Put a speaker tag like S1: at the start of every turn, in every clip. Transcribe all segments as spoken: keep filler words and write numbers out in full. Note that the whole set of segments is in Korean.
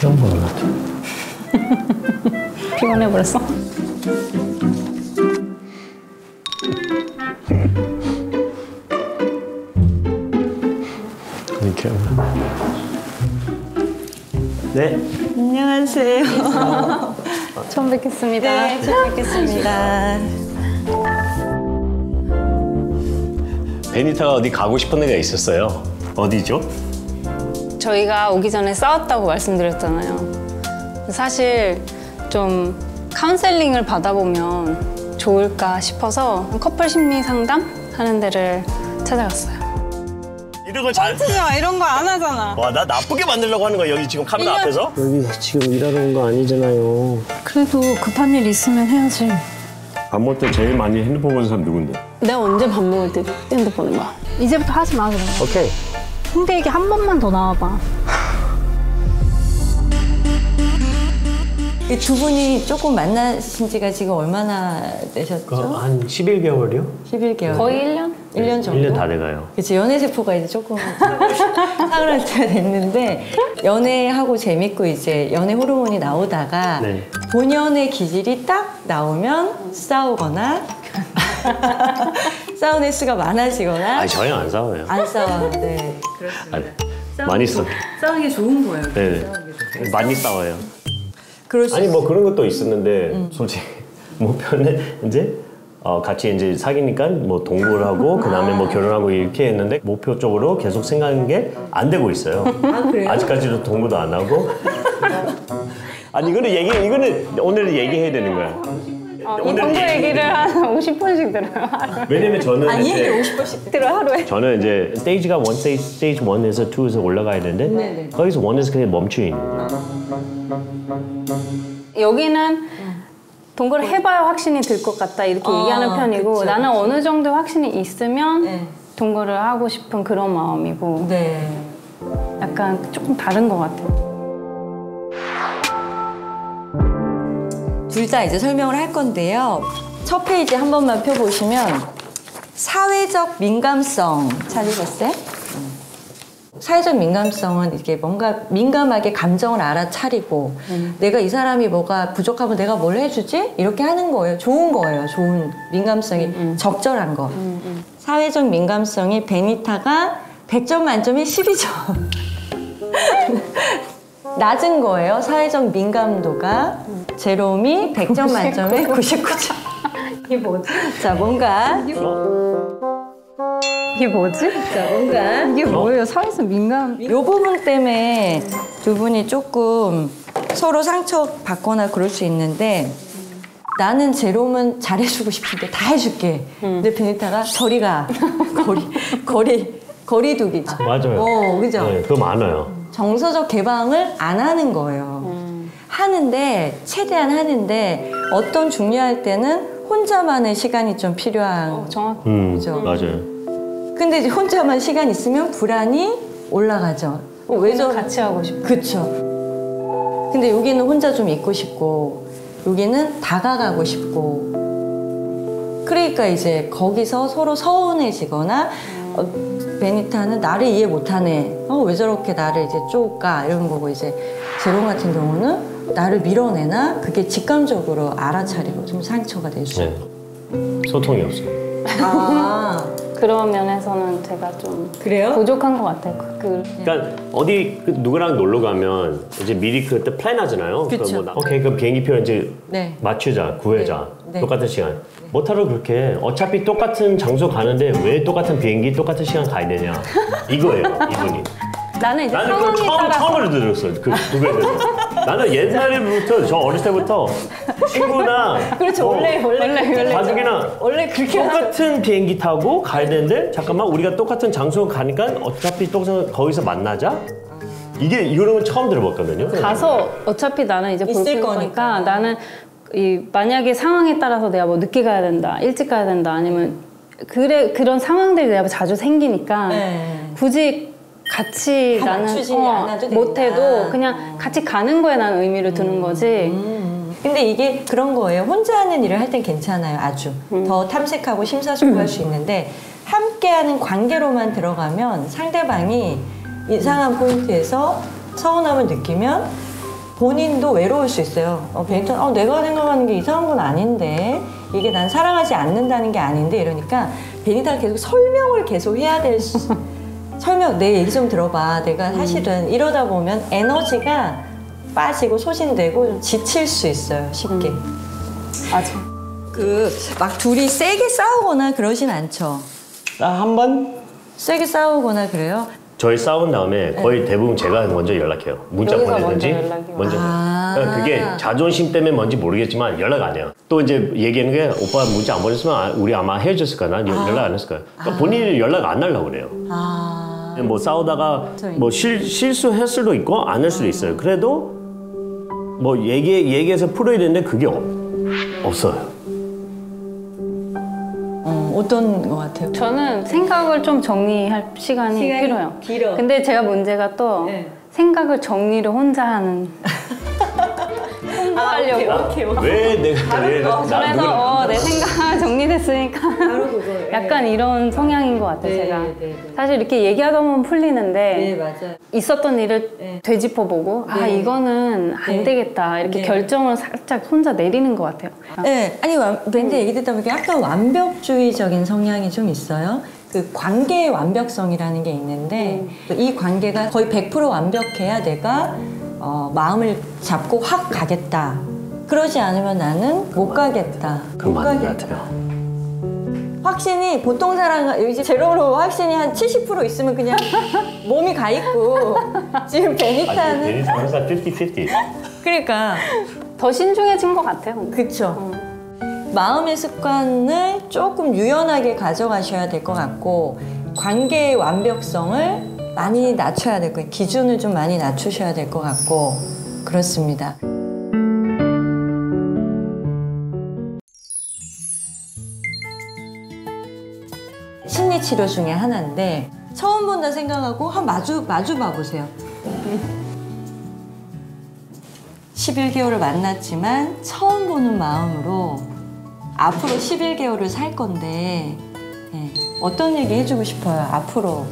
S1: 취한 거 같아.
S2: 피곤해버렸어?
S1: 이렇게. 네.
S3: 안녕하세요.
S2: 처음 뵙겠습니다.
S3: 네, 처음 뵙겠습니다.
S1: 베니타가 어디 가고 싶은 데가 있었어요. 어디죠?
S2: 저희가 오기 전에 싸웠다고 말씀드렸잖아요. 사실 좀 카운셀링을 받아보면 좋을까 싶어서 커플 심리 상담 하는 데를 찾아갔어요.
S1: 이런 거 잘.
S3: 야, 이런 거 안 하잖아.
S1: 와, 나 나쁘게 만들려고 하는 거야, 여기 지금 카메라 앞에서? 여기 지금 일하러 온 거 아니잖아요.
S2: 그래도 급한 일 있으면 해야지.
S1: 밥 먹을 때 제일 많이 핸드폰 보는 사람 누군데?
S2: 내가 언제 밥 먹을 때 핸드폰 보는 거야? 이제부터 하지 마, 그럼.
S1: 오케이.
S2: 홍대 얘기 한 번만 더 나와봐.
S3: 이 두 분이 조금 만나신 지가 지금 얼마나 되셨죠?
S1: 한 십일 개월이요?
S3: 십일 개월.
S2: 거의 일 년?
S3: 일 년 정도?
S1: 일 년 다 돼가요.
S3: 그치, 연애세포가 이제 조금 사그랄 때가 됐는데, 연애하고 재밌고 이제 연애 호르몬이 나오다가
S1: 네. 본연의
S3: 기질이 딱 나오면 싸우거나 싸우는 횟수가 많아지거나.
S1: 아니, 저희 안 싸워요.
S3: 안 싸워요. 네.
S1: 아니, 많이 싸워.
S3: 싸우는 게 좋은 거예요.
S1: 네. 많이 싸워요.
S3: 그럴 수
S1: 아니, 뭐
S3: 있어요.
S1: 그런 것도 있었는데,
S3: 음.
S1: 솔직히 목표는 이제 어, 같이 이제 사귀니까 뭐 동거를 하고 그 다음에 뭐 결혼하고 이렇게 했는데 목표 쪽으로 계속 생각하는 게 안 되고 있어요.
S3: 아, 그래요?
S1: 아직까지도 동거도 안 하고. 아니, 이거는 얘기, 이거는 오늘 얘기해야 되는 거야.
S2: 어, 이 정도 얘기를 한 오십 분씩 들어요.
S1: 왜냐면 저는
S3: 아니,
S1: 이제
S3: 오십 번씩
S2: 들어 하루에.
S1: 저는 이제 스테이지가 원 스테이지, 스테이지 원에서 투에서 올라가야 되는데
S3: 네네.
S1: 거기서 원에서 그냥 멈춰 있는 거야.
S2: 여기는 동거를 해봐야 확신이 들 것 같다 이렇게
S3: 아,
S2: 얘기하는 편이고
S3: 그쵸,
S2: 나는
S3: 그쵸.
S2: 어느 정도 확신이 있으면
S3: 네.
S2: 동거를 하고 싶은 그런 마음이고
S3: 네.
S2: 약간 조금 다른 것 같아요.
S3: 둘 다 이제 설명을 할 건데요. 첫 페이지 한 번만 펴보시면 사회적 민감성 찾으셨어요? 사회적 민감성은 이게 뭔가 민감하게 감정을 알아차리고 음. 내가 이 사람이 뭐가 부족하면 내가 뭘 해주지? 이렇게 하는 거예요. 좋은 거예요. 좋은 민감성이 음, 음. 적절한 거. 음, 음. 사회적 민감성이 베니타가 백 점 만점에 십이 점. 낮은 거예요. 사회적 민감도가. 음. 제롬이 백 점 만점에 구십구 점.
S2: 이게 뭐지?
S3: 자, 뭔가
S2: 이게 뭐지?
S3: 자, 뭔가
S2: 이게 뭐예요? 사회적 민감.
S3: 이 부분 때문에 두 분이 조금 서로 상처받거나 그럴 수 있는데 나는 제롬은 잘해주고 싶은데 다 해줄게. 음. 근데 베니타가 저리 가. 거리, 거리, 거리두기죠.
S1: 맞아요.
S3: 어, 그죠?
S1: 네, 그거 많아요.
S3: 정서적 개방을 안 하는 거예요. 음. 하는데, 최대한 하는데 어떤 중요할 때는 혼자만의 시간이 좀 필요한.
S2: 어, 정확히.
S1: 음,
S3: 그죠?
S1: 맞아요.
S3: 근데 이제 혼자만 시간 있으면 불안이 올라가죠. 어, 왜 저
S2: 같이 하고 싶어.
S3: 그쵸. 근데 여기는 혼자 좀 있고 싶고 여기는 다가가고 싶고 그러니까 이제 거기서 서로 서운해지거나 음. 어, 베니타는 나를 이해 못하네. 어, 왜 저렇게 나를 이제 쪼까 이런 거고 이제 제롬 같은 경우는 나를 밀어내나 그게 직감적으로 알아차리고 좀 상처가 될 수 있고.
S1: 네. 소통이 없어요.
S3: 아.
S2: 그런 면에서는 제가 좀
S3: 그래요?
S2: 부족한 것 같아요. 그,
S1: 그러니까 어디 그 누구랑 놀러 가면 이제 미리 그때 플랜하잖아요.
S3: 그쵸.
S1: 뭐 나, 오케이 그럼 비행기표 이제
S3: 네.
S1: 맞추자, 구해자.
S3: 네. 네.
S1: 똑같은 시간. 못하러 그렇게 어차피 똑같은 장소 가는데 왜 똑같은 비행기 똑같은 시간 가야 되냐. 이거예요, 이분이.
S2: 나는 이제
S1: 나는 그걸
S2: 상황에
S1: 처음,
S2: 따라서
S1: 처음으로 들었어요. 그 두배에 대해서. 나는 옛날부터, 저 어렸을 때부터 친구나
S3: 그렇죠.
S1: 뭐
S3: 원래, 원래, 원래.
S1: 가족이나
S3: 원래 그렇게
S1: 똑같은 비행기 타고 가야 되는데 잠깐만 우리가 똑같은 장소 가니까 어차피 똑같은 거기서 만나자? 이게 이거는 처음 들어봤거든요.
S2: 가서 어차피 나는 이제 볼
S3: 있을
S2: 거니까,
S3: 거니까.
S2: 나는 이 만약에 상황에 따라서 내가 뭐 늦게 가야 된다, 일찍 가야 된다, 아니면 그래 그런 상황들이 내가 자주 생기니까
S3: 네.
S2: 굳이 같이
S3: 다
S2: 나는
S3: 맞추지
S2: 어,
S3: 않아도 된다.
S2: 못해도 그냥 같이 가는 거에 나는 의미를 두는 거지.
S3: 음. 근데 이게 그런 거예요. 혼자 하는 일을 할 땐 괜찮아요. 아주.
S2: 음.
S3: 더 탐색하고 심사숙고할 수 있는데 함께하는 관계로만 들어가면 상대방이 이상한 포인트에서 서운함을 느끼면 본인도 외로울 수 있어요. 어, 베니타는 어, 내가 생각하는 게 이상한 건 아닌데 이게 난 사랑하지 않는다는 게 아닌데 이러니까 베니타가 계속 설명을 계속 해야 될 수, 설명 내 얘기 좀 들어봐. 내가 사실은 이러다 보면 에너지가 빠지고 소진되고 좀 지칠 수 있어요. 쉽게.
S2: 맞아.
S3: 그 막 둘이 세게 싸우거나 그러진 않죠.
S1: 딱 한 번
S3: 세게 싸우거나 그래요?
S1: 저희 싸운 다음에 거의 대부분 제가 먼저 연락해요. 문자
S2: 여기서
S1: 보내든지
S2: 먼저 연락이 와요.
S1: 먼저.
S3: 아.
S1: 그러니까 그게 자존심 때문에 뭔지 모르겠지만 연락 안 해요. 또 이제 얘기하는 게 오빠 문자 안 보냈으면 아- 우리 아마 헤어졌을 거야. 난
S3: 아.
S1: 연락 안 했을 거야. 그러니까 본인이 연락 안 하려고 그래요.
S3: 아.
S1: 뭐 싸우다가
S3: 저희.
S1: 뭐 실, 실수할 수도 있고 안 할 수도 있어요. 그래도 뭐 얘기, 얘기해서 풀어야 되는데 그게 없, 없어요.
S3: 어, 어떤 것 같아요?
S2: 저는 생각을 좀 정리할 시간이,
S3: 시간이
S2: 필요해요.
S3: 길어.
S2: 근데 제가 문제가 또
S3: 네.
S2: 생각을 정리를 혼자 하는. 홍보하려고.
S3: 아, 오케이, 오케이.
S1: 왜 내가 왜 나,
S2: 그래서
S1: 누구를-
S2: 어, 내 생각 정리됐으니까
S3: 바로 그거예요.
S2: 약간 이런 성향인 것 같아요.
S3: 네,
S2: 제가
S3: 네, 네.
S2: 사실 이렇게 얘기하다 보면 풀리는데
S3: 네, 맞아요.
S2: 있었던 일을
S3: 네.
S2: 되짚어보고 아
S3: 네.
S2: 이거는 안
S3: 네.
S2: 되겠다 이렇게
S3: 네.
S2: 결정을 살짝 혼자 내리는 것 같아요.
S3: 네, 아니 밴드 얘기 듣다 보니까 약간 완벽주의적인 성향이 좀 있어요. 그 관계의 완벽성이라는 게 있는데 이 관계가 거의 백 퍼센트 완벽해야 내가 어, 마음을 잡고 확 가겠다. 그러지 않으면 나는 못 가겠다.
S1: 그건
S3: 못
S1: 맞는 것
S3: 가겠다.
S1: 같아요.
S3: 확신이 보통 사람 이제 제로로 확신이 한 칠십 퍼센트 있으면 그냥 몸이 가 있고 지금
S1: 아니,
S3: 베니타는
S1: 베니타 항상 오십 오십.
S3: 그러니까
S2: 더 신중해진 것 같아요.
S3: 그쵸. 마음의 습관을 조금 유연하게 가져가셔야 될 것 같고 관계의 완벽성을 많이 낮춰야 될 거예요. 기준을 좀 많이 낮추셔야 될 것 같고 그렇습니다. 심리치료 중에 하나인데 처음 본다 생각하고 한 마주 마주 봐보세요. 십일 개월을 만났지만 처음 보는 마음으로 앞으로 십일 개월을 살 건데 네, 어떤 얘기 해주고 싶어요? 앞으로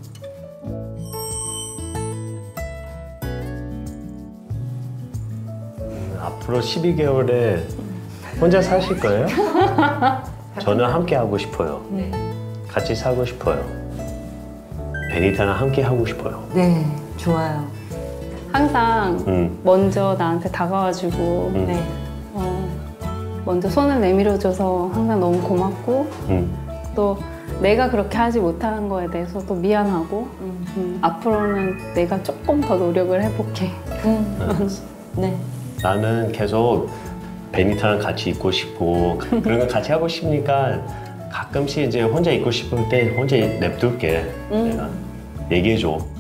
S1: 앞으로 십이 개월에 혼자 사실 거예요? 저는 함께 하고 싶어요.
S3: 네,
S1: 같이 살고 싶어요. 베니타랑 함께 하고 싶어요.
S3: 네 좋아요.
S2: 항상
S1: 음.
S2: 먼저 나한테 다가와주고
S1: 음.
S3: 네.
S2: 어, 먼저 손을 내밀어줘서 항상 너무 고맙고
S1: 음.
S2: 또 내가 그렇게 하지 못한 거에 대해서 또 미안하고
S3: 음.
S2: 음, 앞으로는 내가 조금 더 노력을 해볼게.
S3: 음. 네.
S1: 나는 계속 베니타랑 같이 있고 싶고 그런 거 같이 하고 싶으니까 가끔씩 이제 혼자 있고 싶을 때 혼자 냅둘게. 내가 얘기해줘.